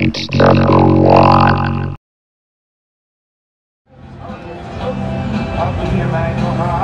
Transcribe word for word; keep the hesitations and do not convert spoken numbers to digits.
It's number one. Had je mij nog aan?